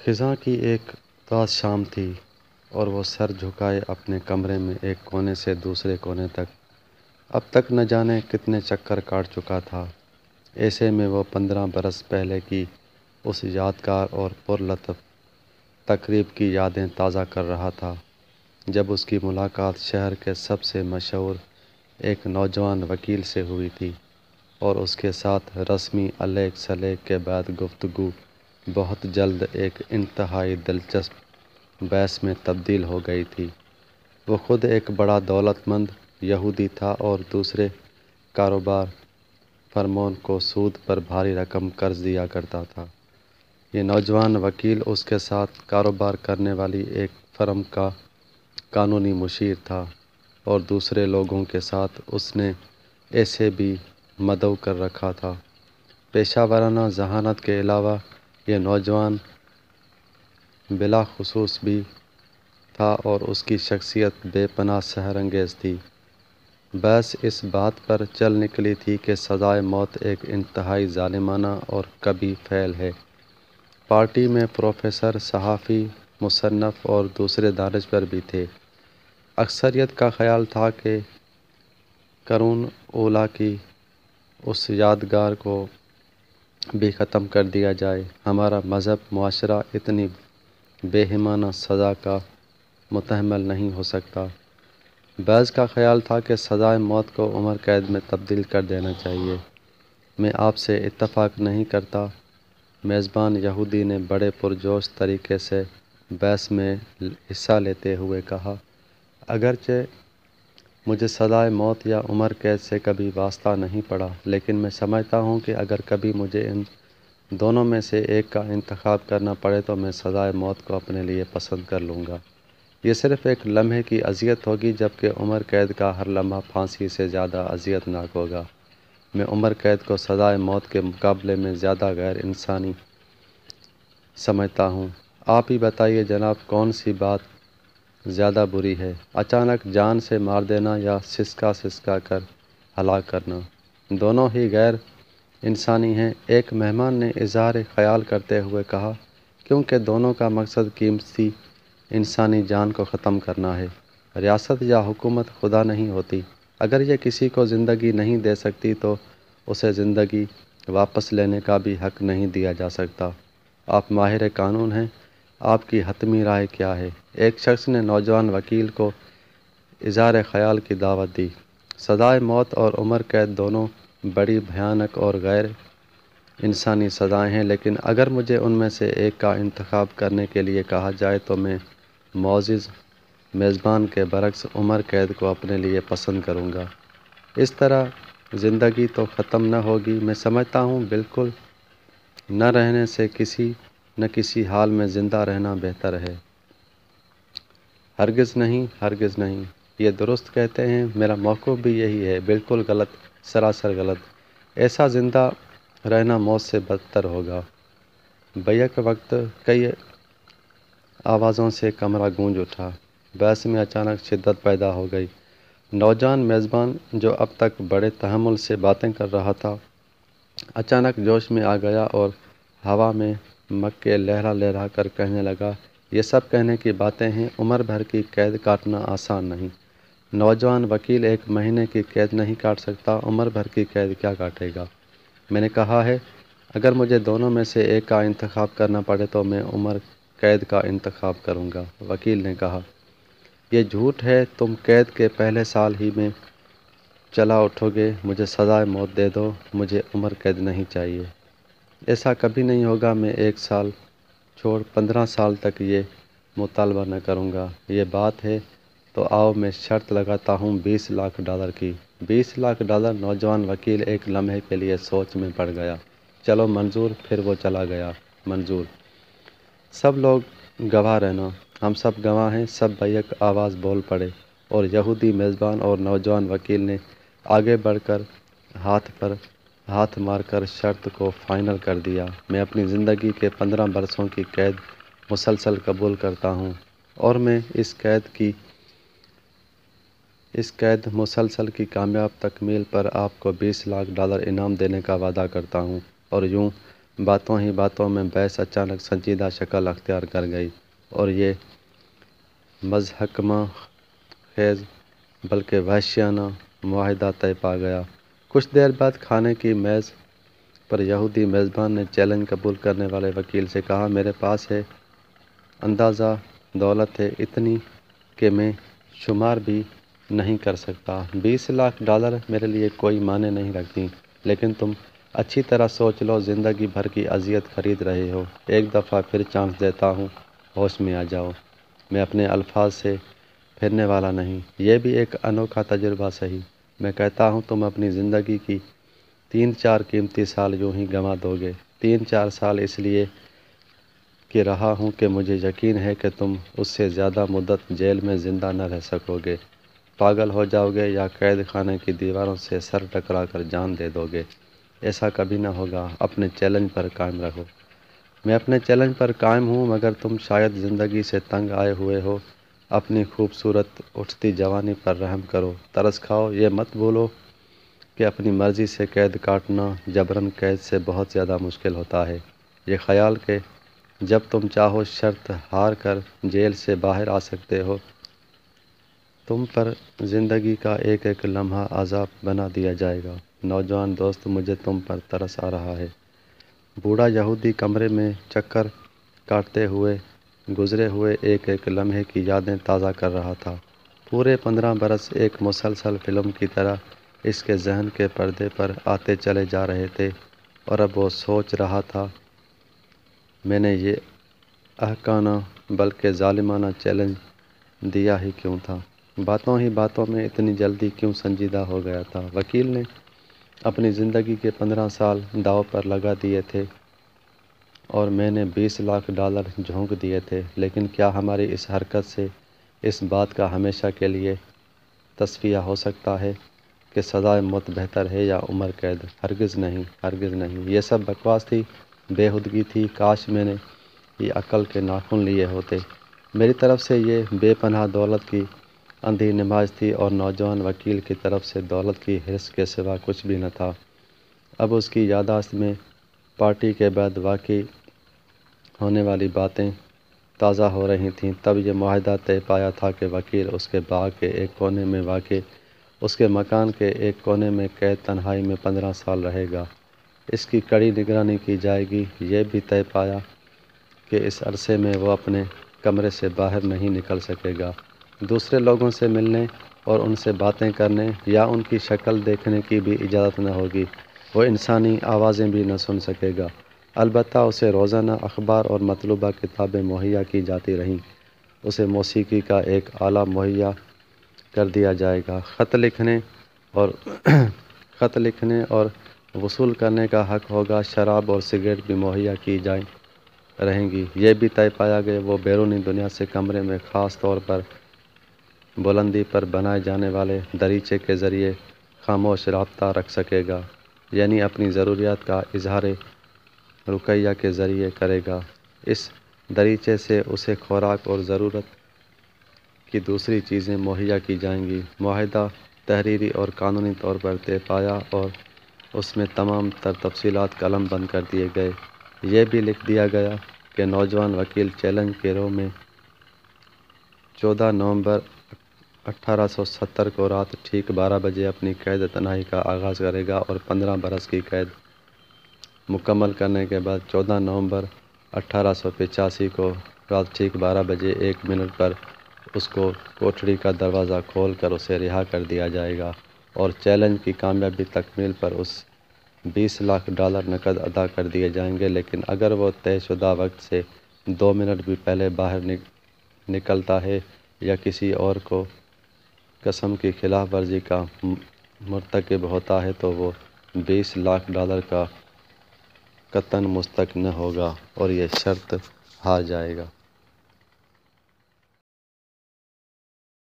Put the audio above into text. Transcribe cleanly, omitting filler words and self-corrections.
خزاں کی ایک اداس شام تھی اور وہ سر جھکائے اپنے کمرے میں ایک کونے سے دوسرے کونے تک اب تک نہ جانے کتنے چکر کاٹ چکا تھا۔ ایسے میں وہ 15 برس پہلے کی اس یادگار اور پرلطف تقریب کی یادیں تازہ کر رہا تھا جب اس کی ملاقات شہر کے سب سے مشہور ایک نوجوان وکیل سے ہوئی تھی، اور اس کے ساتھ رسمی الیگ سلیگ کے بعد گفتگو بہت جلد ایک انتہائی دلچسپ بحث میں تبدیل ہو گئی تھی۔ وہ خود ایک بڑا دولت مند یہودی تھا اور دوسرے کاروبار فرموں کو سود پر بھاری رقم قرض دیا کرتا تھا۔ یہ نوجوان وکیل اس کے ساتھ کاروبار کرنے والی ایک فرم کا قانونی مشیر تھا، اور دوسرے لوگوں کے ساتھ اس نے ایسے بھی مدعو کر رکھا تھا۔ پیشہ ورانہ ذہانت کے علاوہ یہ نوجوان بلاخصوص بھی تھا اور اس کی شخصیت بے پناہ سحر انگیز تھی۔ بحث اس بات پر چل نکلی تھی کہ سزائے موت ایک انتہائی ظالمانہ اور قبیح فعل ہے۔ پارٹی میں پروفیسر، صحافی، مصنف اور دوسرے دانشور بھی تھے۔ اکثریت کا خیال تھا کہ قرون اولیٰ کی اس یادگار کو بھی ختم کر دیا جائے۔ ہمارا مذہب معاشرہ اتنی بے-ایمانہ سزا کا متحمل نہیں ہو سکتا۔ بعض کا خیال تھا کہ سزائے موت کو عمر قید میں تبدیل کر دینا چاہیے۔ میں آپ سے اتفاق نہیں کرتا، میزبان یہودی نے بڑے پرجوش طریقے سے بحث میں حصہ لیتے ہوئے کہا۔ اگرچہ مجھے سزائے موت یا عمر قید سے کبھی واسطہ نہیں پڑا، لیکن میں سمجھتا ہوں کہ اگر کبھی مجھے ان دونوں میں سے ایک کا انتخاب کرنا پڑے تو میں سزائے موت کو اپنے لیے پسند کر لوں گا۔ یہ صرف ایک لمحے کی اذیت ہوگی، جبکہ عمر قید کا ہر لمحہ پھانسی سے زیادہ اذیت ناک ہوگا۔ میں عمر قید کو سزائے موت کے مقابلے میں زیادہ غیر انسانی سمجھتا ہوں۔ آپ ہی بتائیے جناب، کون سی بات زیادہ بری ہے، اچانک جان سے مار دینا یا سسکا سسکا کر ہلاک کرنا؟ دونوں ہی غیر انسانی ہیں، ایک مہمان نے اظہار خیال کرتے ہوئے کہا، کیونکہ دونوں کا مقصد قیمتی انسانی جان کو ختم کرنا ہے۔ ریاست یا حکومت خدا نہیں ہوتی۔ اگر یہ کسی کو زندگی نہیں دے سکتی تو اسے زندگی واپس لینے کا بھی حق نہیں دیا جا سکتا۔ آپ ماہر قانون ہیں، آپ کی حتمی رائے کیا ہے؟ ایک شخص نے نوجوان وکیل کو اظہار خیال کی دعوت دی۔ سزائے موت اور عمر قید دونوں بڑی بھیانک اور غیر انسانی سزائیں ہیں، لیکن اگر مجھے ان میں سے ایک کا انتخاب کرنے کے لیے کہا جائے تو میں معزز میزبان کے برعکس عمر قید کو اپنے لیے پسند کروں گا۔ اس طرح زندگی تو ختم نہ ہوگی، میں سمجھتا ہوں بالکل نہ رہنے سے کسی نہ کسی حال میں زندہ رہنا بہتر ہے۔ ہرگز نہیں، ہرگز نہیں، یہ درست کہتے ہیں، میرا موقف بھی یہی ہے۔ بالکل غلط، سراسر غلط، ایسا زندہ رہنا موت سے بدتر ہوگا۔ بیک وقت کئی آوازوں سے کمرہ گونج اٹھا۔ بحث میں اچانک شدت پیدا ہو گئی۔ نوجوان میزبان، جو اب تک بڑے تحمل سے باتیں کر رہا تھا، اچانک جوش میں آ گیا اور ہوا میں مکے لہرا لہرا کر کہنے لگا، یہ سب کہنے کی باتیں ہیں، عمر بھر کی قید کاٹنا آسان نہیں۔ نوجوان وکیل، 1 مہینے کی قید نہیں کاٹ سکتا، عمر بھر کی قید کیا کاٹے گا؟ میں نے کہا ہے، اگر مجھے دونوں میں سے ایک کا انتخاب کرنا پڑے تو میں عمر قید کا انتخاب کروں گا۔ وکیل نے کہا، یہ جھوٹ ہے، تم قید کے پہلے سال ہی میں چلا اٹھو گے۔ مجھے سزائے موت دے دو، مجھے عمر قید نہیں چاہیے۔ ایسا کبھی نہیں ہوگا، میں 1 سال چھوڑ 15 سال تک یہ مطالبہ نہ کروں گا۔ یہ بات ہے تو آؤ میں شرط لگاتا ہوں $20 لاکھ کی۔ $20 لاکھ؟ نوجوان وکیل ایک لمحے کے لیے سوچ میں پڑ گیا۔ چلو منظور، پھر وہ چلا گیا۔ منظور، سب لوگ گواہ رہنا، ہم سب گواہ ہیں، سب بیک آواز بول پڑے، اور یہودی میزبان اور نوجوان وکیل نے آگے بڑھ کر ہاتھ پر ہاتھ مار کر شرط کو فائنل کر دیا۔ میں اپنی زندگی کے 15 برسوں کی قید مسلسل قبول کرتا ہوں، اور میں اس قید مسلسل کی کامیاب تکمیل پر آپ کو $20 لاکھ انعام دینے کا وعدہ کرتا ہوں، اور یوں باتوں ہی باتوں میں بیس اچانک سنجیدہ شکل اختیار کر گئی اور یہ مضحکہ خیز بلکہ وحشیانہ معاہدہ طے پا گیا۔ کچھ دیر بعد کھانے کی میز پر یہودی میزبان نے چیلنج قبول کرنے والے وکیل سے کہا، میرے پاس ہے اندازہ دولت ہے اتنی کہ میں شمار بھی نہیں کر سکتا۔ $20 لاکھ میرے لیے کوئی معنی نہیں رکھتی، لیکن تم اچھی طرح سوچ لو، زندگی بھر کی اذیت خرید رہے ہو۔ ایک دفعہ پھر چانس دیتا ہوں، ہوش میں آ جاؤ۔ میں اپنے الفاظ سے پھرنے والا نہیں، یہ بھی ایک انوکھا تجربہ سہی۔ میں کہتا ہوں تم اپنی زندگی کی 3-4 قیمتی سال یوں ہی گنوا دو گے۔ 3-4 سال اس لیے کہ رہا ہوں کہ مجھے یقین ہے کہ تم اس سے زیادہ مدت جیل میں زندہ نہ رہ سکو گے، پاگل ہو جاؤ گے یا قید خانے کی دیواروں سے سر ٹکرا کر جان دے دو گے۔ ایسا کبھی نہ ہوگا، اپنے چیلنج پر قائم رہو۔ میں اپنے چیلنج پر قائم ہوں، مگر تم شاید زندگی سے تنگ آئے ہوئے ہو۔ اپنی خوبصورت اٹھتی جوانی پر رحم کرو، ترس کھاؤ۔ یہ مت بھولو کہ اپنی مرضی سے قید کاٹنا جبراً قید سے بہت زیادہ مشکل ہوتا ہے۔ یہ خیال کہ جب تم چاہو شرط ہار کر جیل سے باہر آ سکتے ہو، تم پر زندگی کا ایک ایک لمحہ عذاب بنا دیا جائے گا۔ نوجوان دوست، مجھے تم پر ترس آ رہا ہے۔ بوڑھا یہودی کمرے میں چکر کاٹتے ہوئے گزرے ہوئے ایک ایک لمحے کی یادیں تازہ کر رہا تھا۔ پورے 15 برس ایک مسلسل فلم کی طرح اس کے ذہن کے پردے پر آتے چلے جا رہے تھے، اور اب وہ سوچ رہا تھا، میں نے یہ احمقانہ بلکہ ظالمانہ چیلنج دیا ہی کیوں تھا؟ باتوں ہی باتوں میں اتنی جلدی کیوں سنجیدہ ہو گیا تھا؟ وکیل نے اپنی زندگی کے 15 سال داؤ پر لگا دیے تھے اور میں نے $20 لاکھ جھونک دیے تھے، لیکن کیا ہماری اس حرکت سے اس بات کا ہمیشہ کے لیے تصفیہ ہو سکتا ہے کہ سزائے موت بہتر ہے یا عمر قید؟ ہرگز نہیں، ہرگز نہیں۔ یہ سب بکواس تھی، بےہودگی تھی۔ کاش میں نے یہ عقل کے ناخن لیے ہوتے۔ میری طرف سے یہ بے پناہ دولت کی اندھی نمائش تھی اور نوجوان وکیل کی طرف سے دولت کی حرص کے سوا کچھ بھی نہ تھا۔ اب اس کی یادداشت میں پارٹی کے بعد واقع ہونے والی باتیں تازہ ہو رہی تھیں۔ تب یہ معاہدہ طے پایا تھا کہ وکیل اس کے باغ کے ایک کونے میں واقع اس کے مکان کے ایک کونے میں قید تنہائی میں 15 سال رہے گا۔ اس کی کڑی نگرانی کی جائے گی۔ یہ بھی طے پایا کہ اس عرصے میں وہ اپنے کمرے سے باہر نہیں نکل سکے گا، دوسرے لوگوں سے ملنے اور ان سے باتیں کرنے یا ان کی شکل دیکھنے کی بھی اجازت نہ ہوگی۔ وہ انسانی آوازیں بھی نہ سن سکے گا، البتہ اسے روزانہ اخبار اور مطلوبہ کتابیں مہیا کی جاتی رہیں۔ اسے موسیقی کا ایک آلہ مہیا کر دیا جائے گا۔ خط لکھنے اور وصول کرنے کا حق ہوگا۔ شراب اور سگریٹ بھی مہیا کی جائیں رہیں گی۔ یہ بھی طے پایا کہ وہ بیرونی دنیا سے کمرے میں خاص طور پر بلندی پر بنائے جانے والے دریچے کے ذریعے خاموش رابطہ رکھ سکے گا، یعنی اپنی ضروریات کا اظہار رقیہ کے ذریعے کرے گا۔ اس دریچے سے اسے خوراک اور ضرورت کی دوسری چیزیں مہیا کی جائیں گی۔ معاہدہ تحریری اور قانونی طور پر طے پایا اور اس میں تمام تر تفصیلات قلم بند کر دیے گئے۔ یہ بھی لکھ دیا گیا کہ نوجوان وکیل چیلنج کے رو میں 14 نومبر 1870 کو رات ٹھیک 12 بجے اپنی قید تنہائی کا آغاز کرے گا اور 15 برس کی قید مکمل کرنے کے بعد 14 نومبر 1885 کو رات ٹھیک 12 بجے 1 منٹ پر اس کو کوٹھڑی کا دروازہ کھول کر اسے رہا کر دیا جائے گا اور چیلنج کی کامیابی تکمیل پر اس $20 لاکھ نقد ادا کر دیے جائیں گے۔ لیکن اگر وہ طے شدہ وقت سے 2 منٹ بھی پہلے باہر نکلتا ہے یا کسی اور کو قسم کی خلاف ورزی کا مرتکب ہوتا ہے تو وہ $20 لاکھ کا قطعاً مستحق نہ ہوگا اور یہ شرط ہار جائے گا۔